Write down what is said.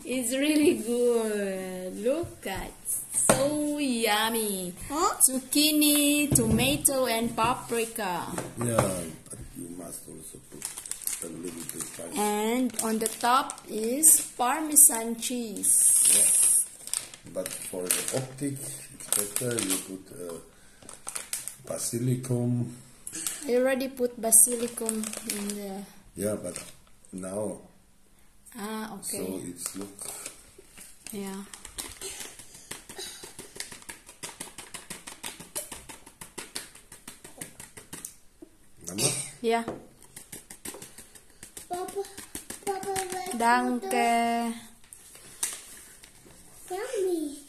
It's really good. Look at, so yummy. Huh? Zucchini, tomato, and paprika. Yeah, but you must also put a little bit spice. And on the top is Parmesan cheese. Yes. But for the optic, it's better you put basilicum. I already put basilicum in the... Yeah, but now. Ah, okay. So it's look. Yeah. Mama? Yeah. Papa, Danke. Yummy.